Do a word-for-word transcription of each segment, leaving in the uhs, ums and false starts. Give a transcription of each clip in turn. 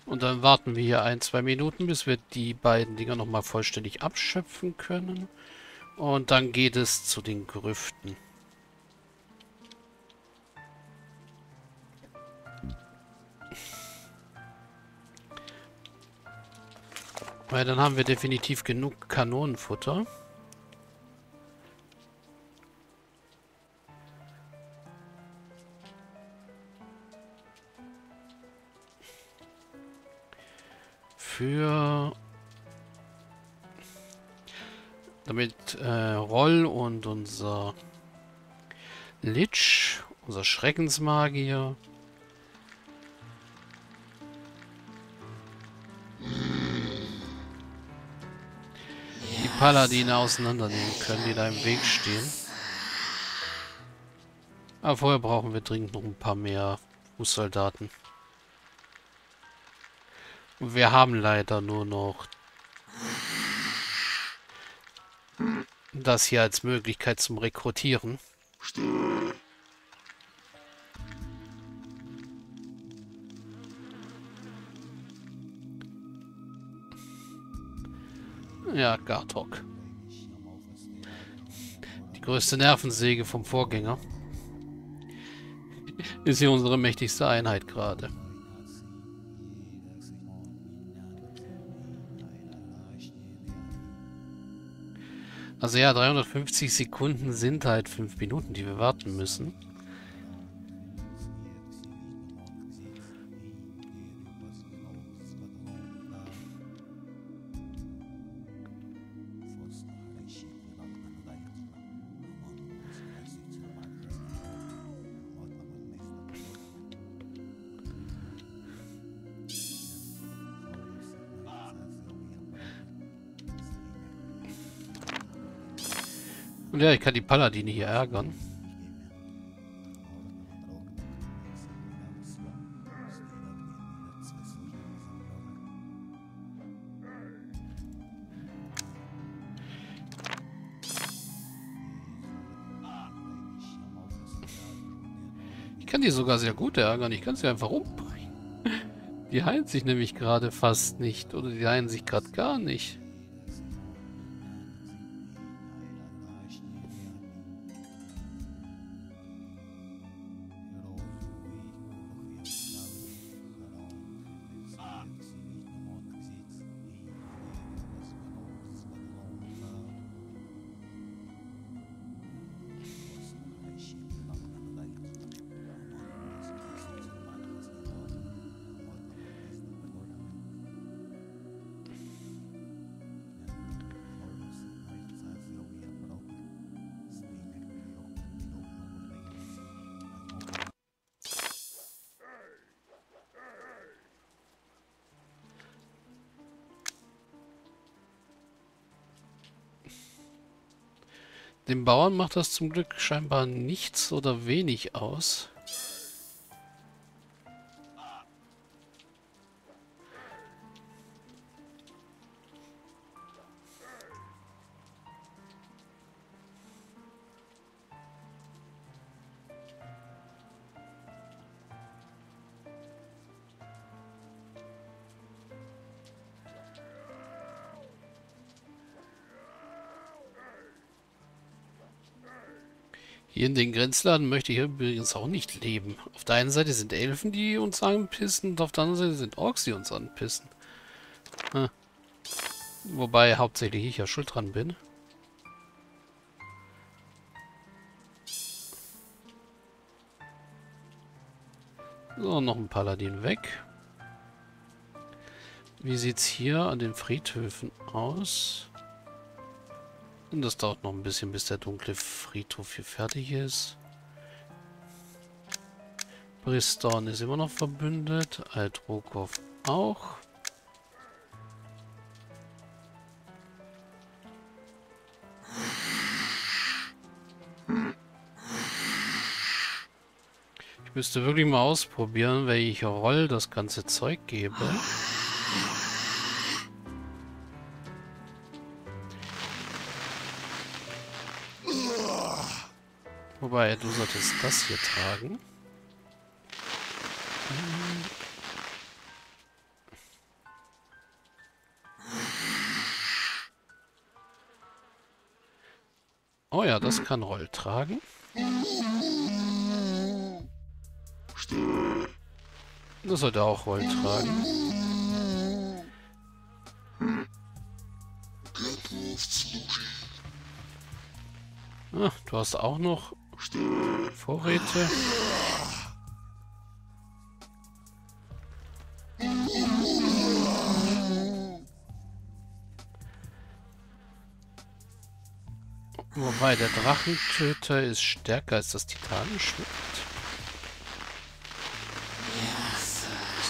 Und dann warten wir hier ein, zwei Minuten, bis wir die beiden Dinger nochmal vollständig abschöpfen können. Und dann geht es zu den Grüften. Weil dann haben wir definitiv genug Kanonenfutter. Für... Damit äh, Roll und unser Lich, unser Schreckensmagier, die Paladine auseinandernehmen können, die da im Weg stehen. Aber vorher brauchen wir dringend noch ein paar mehr Fußsoldaten. Und wir haben leider nur noch das hier als Möglichkeit zum Rekrutieren. Ja, Gartok. Die größte Nervensäge vom Vorgänger. Ist hier unsere mächtigste Einheit gerade. Also ja, dreihundertfünfzig Sekunden sind halt fünf Minuten, die wir warten müssen. Und ja, ich kann die Paladine hier ärgern. Ich kann die sogar sehr gut ärgern. Ich kann sie einfach umbringen. Die heilen sich nämlich gerade fast nicht. Oder die heilen sich gerade gar nicht. Dem Bauern macht das zum Glück scheinbar nichts oder wenig aus. Hier in den Grenzladen möchte ich übrigens auch nicht leben. Auf der einen Seite sind Elfen, die uns anpissen, und auf der anderen Seite sind Orks, die uns anpissen. Hm. Wobei hauptsächlich ich ja schuld dran bin. So, noch ein Paladin weg. Wie sieht's hier an den Friedhöfen aus? Und das dauert noch ein bisschen, bis der dunkle Friedhof hier fertig ist. Bristorn ist immer noch verbündet. Alt-Rokov auch. Ich müsste wirklich mal ausprobieren, welche Rolle das ganze Zeug gebe. Wobei, du solltest das hier tragen. Oh ja, das kann Roll tragen. Das sollte auch Roll tragen. Ah, du hast auch noch Vorräte. Wobei, der Drachentöter ist stärker als das Titanenschwert. So.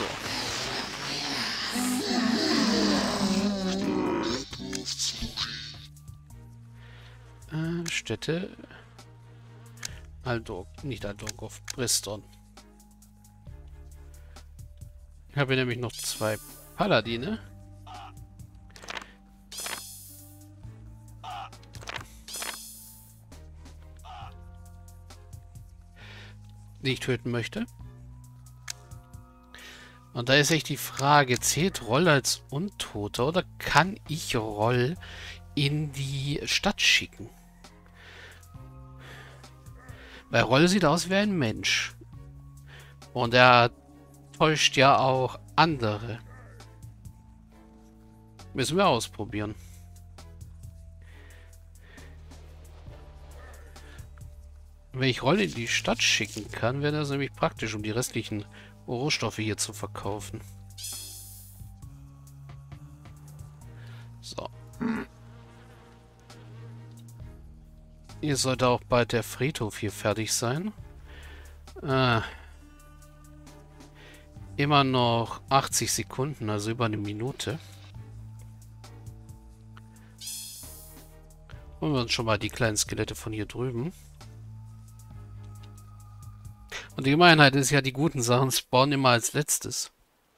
Äh, Städte. Aldor, nicht Aldorgov, Briston. Ich habe hier nämlich noch zwei Paladine. Die ich töten möchte. Und da ist echt die Frage, zählt Roll als Untoter oder kann ich Roll in die Stadt schicken? Weil Roll sieht aus wie ein Mensch. Und er täuscht ja auch andere. Müssen wir ausprobieren. Wenn ich Roll in die Stadt schicken kann, wäre das nämlich praktisch, um die restlichen Rohstoffe hier zu verkaufen. So. Hier sollte auch bald der Friedhof hier fertig sein. Äh, immer noch achtzig Sekunden, also über eine Minute. Holen wir uns schon mal die kleinen Skelette von hier drüben. Und die Gemeinheit ist ja, die guten Sachen spawnen immer als letztes.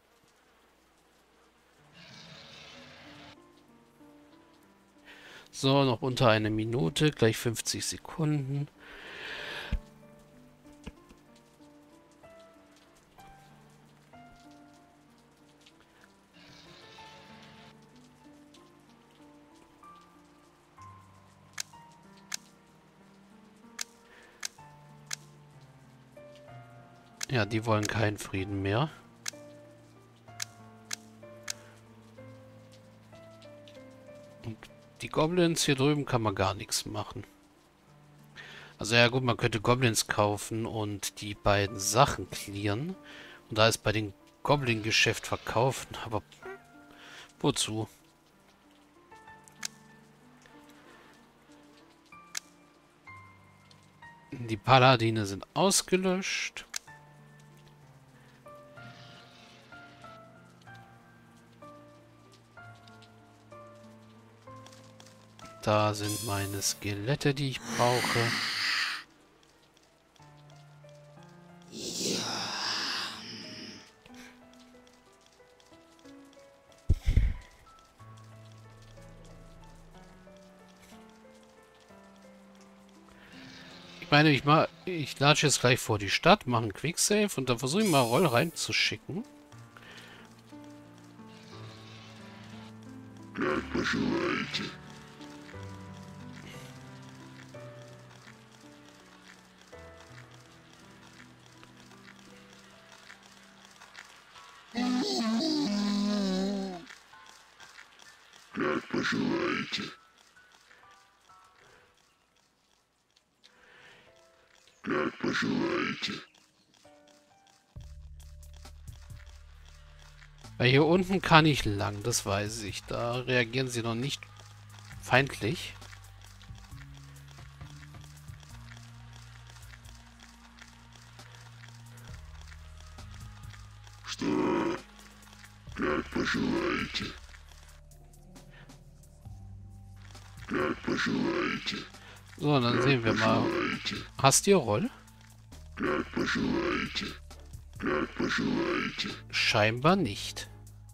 So, noch unter eine Minute, gleich fünfzig Sekunden. Ja, die wollen keinen Frieden mehr. Und die Goblins hier drüben kann man gar nichts machen. Also ja gut, man könnte Goblins kaufen und die beiden Sachen clearen. Und da ist bei den Goblin-Geschäft verkaufen. Aber wozu? Die Paladine sind ausgelöscht. Da sind meine Skelette, die ich brauche. Ich meine, ich mal, ich latsche jetzt gleich vor die Stadt, mache einen Quicksave und dann versuche ich mal Roll reinzuschicken. Weil hier unten kann ich lang, das weiß ich. Da reagieren sie noch nicht feindlich. So, dann sehen wir mal. Hast du Roll? Scheinbar nicht.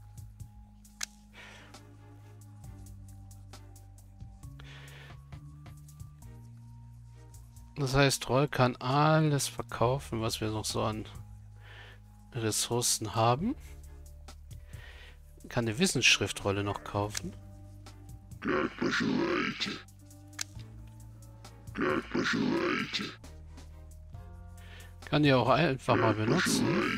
Das heißt, Roll kann alles verkaufen, was wir noch so an Ressourcen haben. Kann eine Wissensschriftrolle noch kaufen. Kann die auch einfach mal benutzen.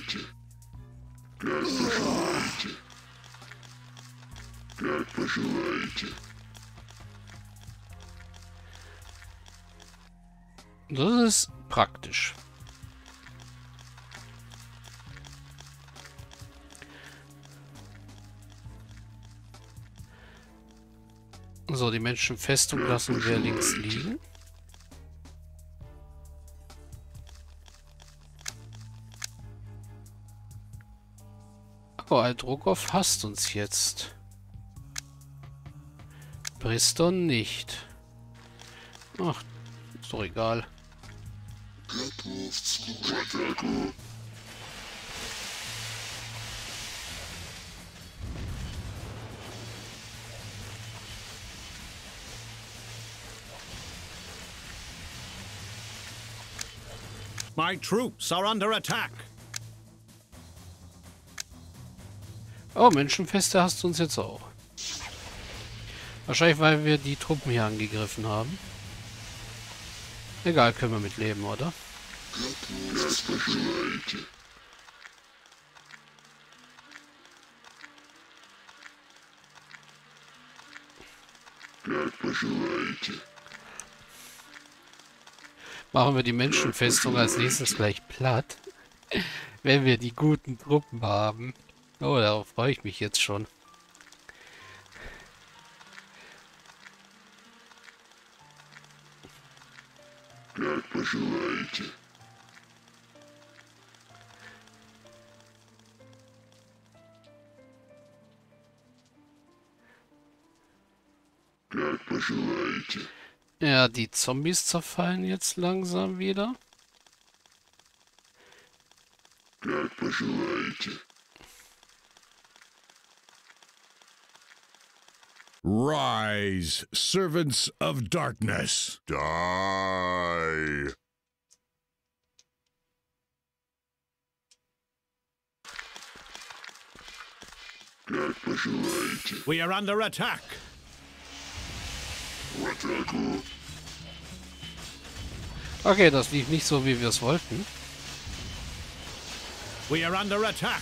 Das ist praktisch. So, die Menschenfestung lassen wir links liegen. Oh, Aldrogov hasst uns jetzt. Briston nicht. Ach, ist doch egal. My troops are under attack. Oh, Menschenfeste hast du uns jetzt auch. Wahrscheinlich, weil wir die Truppen hier angegriffen haben. Egal, können wir mit leben, oder? Machen wir die Menschenfestung als nächstes gleich platt. Wenn wir die guten Truppen haben. Oh, darauf freue ich mich jetzt schon. Ja, die Zombies zerfallen jetzt langsam wieder. Rise, servants of darkness. Die. We are under attack. Okay, das lief nicht so, wie wir es wollten. We are under attack.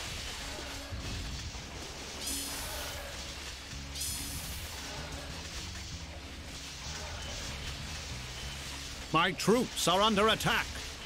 My troops are under attack.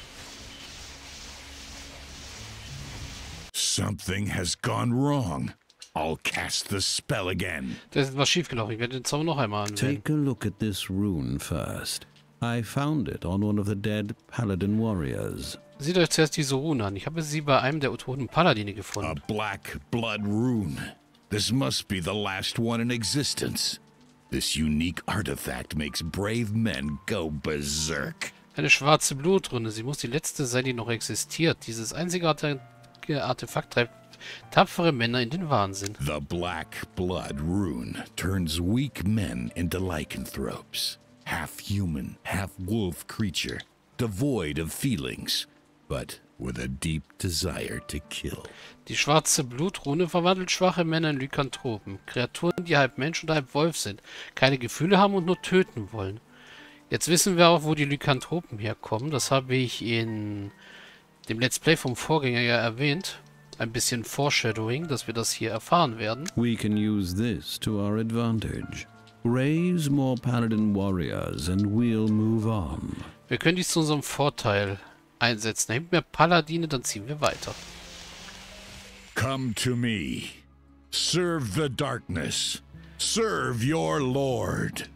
Something has gone wrong. I'll cast the spell again. Da ist was schiefgelaufen. Ich werde den Zauber noch einmal anwenden. Take a look at this rune first. I found it on one of the dead paladin warriors. Seht euch zuerst diese Rune an. Ich habe sie bei einem der toten Paladine A gefunden. black blood rune. This must be the last one in existence. This unique artifact makes brave men go berserk. Eine schwarze Blutrune. Sie muss die letzte sein, die noch existiert. Dieses einzigartige Artefakt treibt tapfere Männer in den Wahnsinn. The black blood rune turns weak men into lycanthropes. Half human, half wolf creature. Devoid of feelings, but with a deep desire to kill. Die schwarze Blutrune verwandelt schwache Männer in Lykanthropen. Kreaturen, die halb Mensch und halb Wolf sind. Keine Gefühle haben und nur töten wollen. Jetzt wissen wir auch, wo die Lykanthropen herkommen. Das habe ich in dem Let's Play vom Vorgänger ja erwähnt. Ein bisschen Foreshadowing, dass wir das hier erfahren werden. We can use this to our advantage. Raise more paladin warriors and we'll move on. Wir können dies zu unserem Vorteil einsetzen. Nehmt mehr Paladine, dann ziehen wir weiter. Come to me. Serve the darkness. Serve your lord.